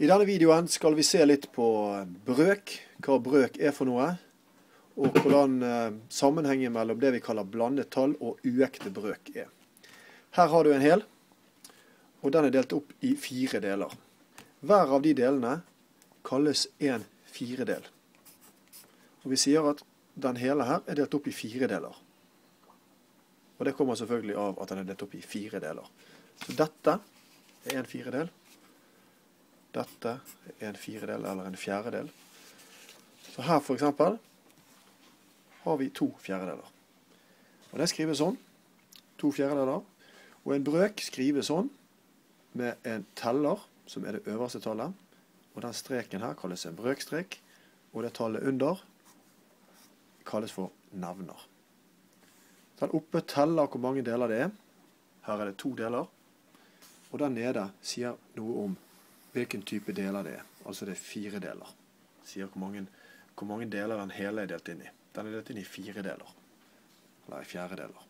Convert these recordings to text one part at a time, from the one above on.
I denne videoen skal vi se litt på brøk, hva brøk er for noe, og hvordan sammenhengen mellom det vi kaller blandet tall og uekte brøk er. Her har du en hel, og den er delt opp i 4 deler. Hver av de delene kalles en 4-del. Og vi sier at den hele her er delt opp i 4 deler. Og det kommer selvfølgelig av at den er delt opp i 4 deler. Så dette er en 4-del. Dette er en 4-del eller en 4-del. Så her for eksempel har vi 2 4-deler. Og det skrives sånn, 2 4-deler. Og en brøk skrives sånn med en teller, som er det øverste tallet. Og den streken her kalles en brøkstrek, og det tallet under kalles for nevner. Den oppe teller hvor mange deler det er. Her er det 2 deler. Og den nede sier noe om hvilken type deler det er. Altså det er 4 deler. Sier hvor mange deler den hele er delt inn i. Den er delt inn i 4 deler. Eller i 4 deler.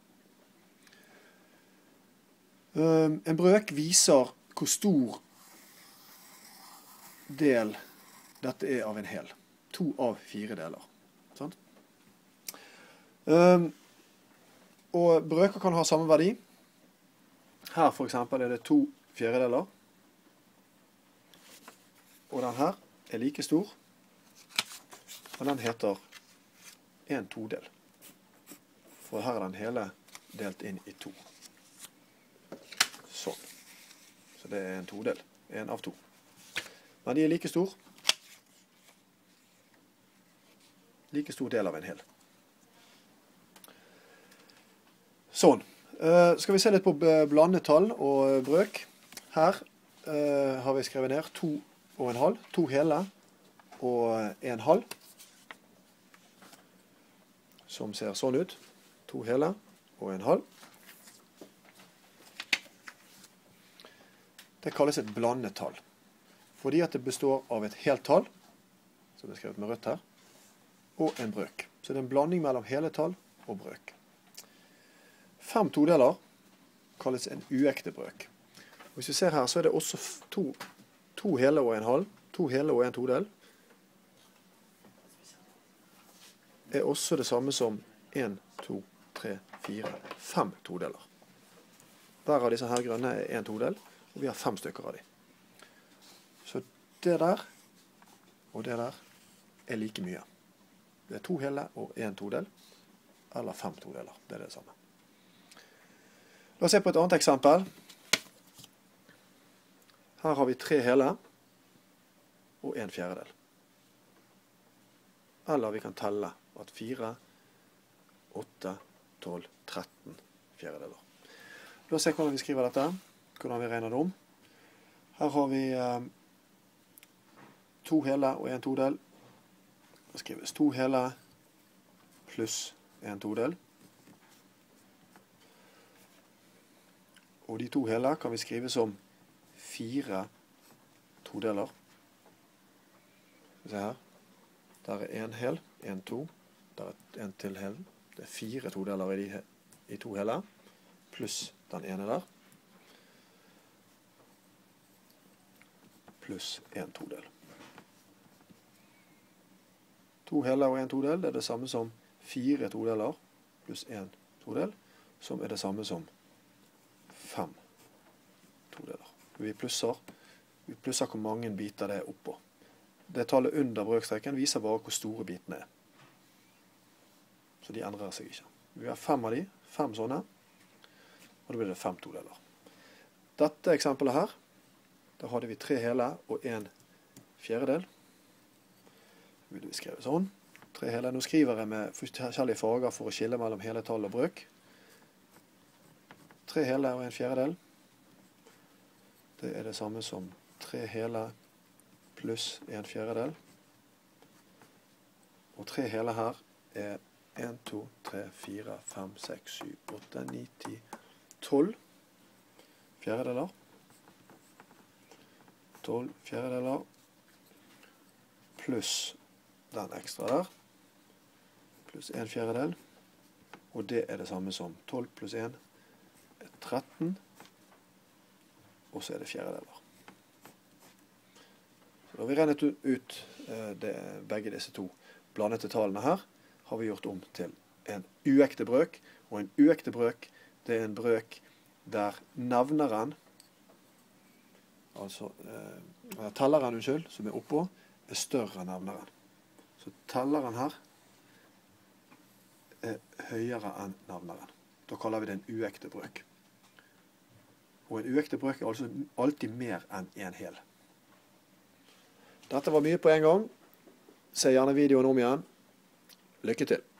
En brøk viser hvor stor del dette er av en hel. 2 av 4 deler. Sånn? Og brøker kan ha samme verdi. Her for eksempel er det 2 4-deler. Og den her er like stor, og den heter en 2-del. For her er den hele delt inn i 2. Sånn. Så det er en 2-del. En av 2. Men de er like stor. Like stor del av en hel. Sånn. Skal vi se litt på blandet tall og brøk. Her har vi skrevet ned 2,5, 2 hele og 1,5, som ser sånn ut. 2 hele og 1,5. Det kalles et blandet tall, fordi at det består av et helt tall, som er skrevet med rødt her, og en brøk. Så det er en blanding mellom hele tall og brøk. 5 2-deler kalles en uekte brøk. Hvis vi ser her, så er det også 2 hele og 1,5. 2 hele og 1 2-del. Er også det samme som 1, 2, 3, 4, 5 2-deler. Hver av disse her grønne er 1 2-del, og vi har 5 stykker av de. Så det der og det der er like mye. Det er 2 hele og 1 2-del, eller 5 2-deler. Det er det samme. La oss se på et annet eksempel. Her har vi 3 hele og 1 4-del. Eller vi kan telle at 4, 8, 12, 13 4-deler. La oss se hvordan vi skriver dette, hvordan vi regner det om. Her har vi 2 hele og 1 2-del. Det skrives 2 hele pluss 1 2-del. Og de 2 hele kan vi skrive som 4 2-deler. Se her. Der er 1 hel, 1 2. Der er 1 til hel. Det er 4 2-deler i 2 hele, pluss den ene der. Pluss 1 2-del. 2 hele og 1 2-del, det er det samme som 4 2-deler, pluss 1 2-del, som er det samme som 5 2-deler. Vi plusser hvor mange biter det er oppå. Det tallet under brøkstreken viser bare hvor store bitene er. Så de endrer seg ikke. Vi har 5 av de, 5 sånne, og da blir det 5 2-deler. Dette eksempelet her, da hadde vi 3 hele og 1 4-del. Det vil vi skrive sånn. 3 hele. Nå skriver jeg med forskjellige farger for å skille mellom hele tall og brøk. 3 hele og 1 4-del. Det er det samme som 3 hele pluss 1 4-del. Og 3 hele her er 1, 2, 3, 4, 5, 6, 7, 8, 9, 10, 12 4-deler. 12 4-deler pluss den ekstra der. Pluss 1 4-del. Og det er det samme som 12 pluss 1 er 13. Og så er det 4-deler. Da har vi regnet ut begge disse to blandede tallene her, har vi gjort om til en uekte brøk, og en uekte brøk, det er en brøk der nevneren, altså telleren, som er oppå, er større enn nevneren. Så telleren her er høyere enn nevneren. Da kaller vi det en uekte brøk. Og en uekte brøk er altså alltid mer enn en hel. Dette var mye på en gang. Se gjerne videoen om igjen. Lykke til!